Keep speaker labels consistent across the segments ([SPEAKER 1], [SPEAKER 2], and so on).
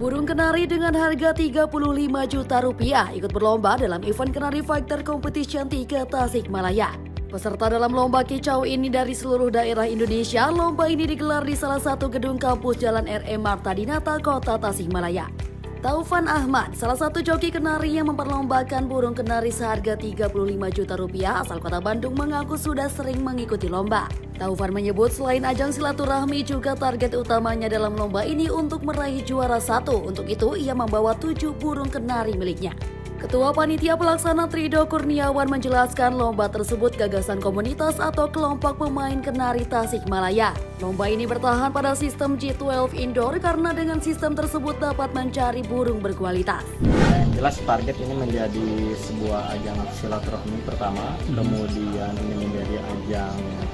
[SPEAKER 1] Burung kenari dengan harga Rp35 juta ikut berlomba dalam event Kenari Fighter Competition 3 Tasikmalaya. Peserta dalam lomba kicau ini dari seluruh daerah Indonesia. Lomba ini digelar di salah satu gedung kampus Jalan R.M. Marta Dinata, Kota Tasikmalaya. Taufan Ahmad, salah satu joki kenari yang memperlombakan burung kenari seharga Rp35 juta asal Kota Bandung, mengaku sudah sering mengikuti lomba. Taufan menyebut selain ajang silaturahmi juga target utamanya dalam lomba ini untuk meraih juara 1. Untuk itu ia membawa 7 burung kenari miliknya. Ketua Panitia Pelaksana Trido Kurniawan menjelaskan lomba tersebut gagasan komunitas atau kelompok pemain kenari Tasikmalaya. Lomba ini bertahan pada sistem G12 indoor karena dengan sistem tersebut dapat mencari burung berkualitas.
[SPEAKER 2] Yang jelas target ini menjadi sebuah ajang silaturahmi pertama, kemudian ini menjadi ajang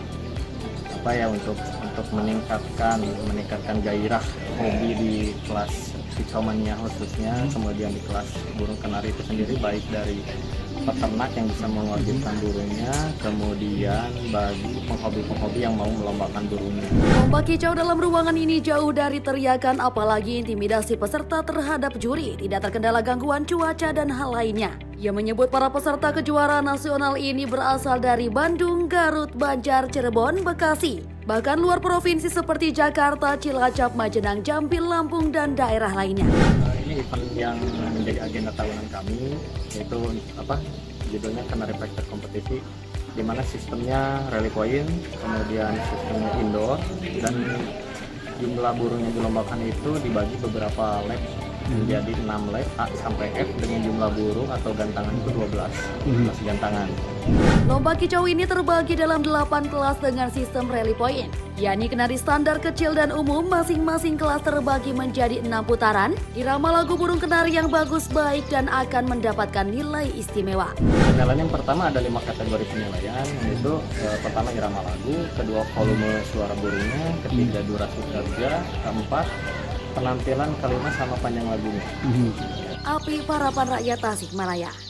[SPEAKER 2] untuk meningkatkan gairah hobi di kelas kicau mania khususnya, kemudian di kelas burung kenari itu sendiri, baik dari peternak yang bisa mewajibkan burungnya, kemudian bagi penghobi-penghobi yang mau melombakan burungnya.
[SPEAKER 1] Lomba kicau dalam ruangan ini jauh dari teriakan apalagi intimidasi peserta terhadap juri, tidak terkendala gangguan cuaca dan hal lainnya. Ia menyebut para peserta kejuaraan nasional ini berasal dari Bandung, Garut, Banjar, Cirebon, Bekasi, bahkan luar provinsi seperti Jakarta, Cilacap, Majenang, Jambi, Lampung, dan daerah lainnya.
[SPEAKER 2] Ini event yang menjadi agenda tahunan kami, yaitu judulnya Kenari Fighter Kompetisi, di mana sistemnya rally point, kemudian sistemnya indoor, dan jumlah burung yang dilombakan itu dibagi beberapa lap menjadi 6 lap A sampai F dengan jumlah burung atau gantangan itu 12 gantangan.
[SPEAKER 1] Lomba kicau ini terbagi dalam 8 kelas dengan sistem rally point, yakni kenari standar, kecil, dan umum. Masing-masing kelas terbagi menjadi 6 putaran. Irama lagu burung kenari yang bagus, baik, dan akan mendapatkan nilai istimewa.
[SPEAKER 2] Penilaian yang pertama ada 5 kategori penilaian, yaitu pertama irama lagu, kedua volume suara burungnya, ketiga durasi kerja, keempat penampilan, kelima sama panjang lagunya.
[SPEAKER 1] Api Parapan Rakyat Tasikmalaya.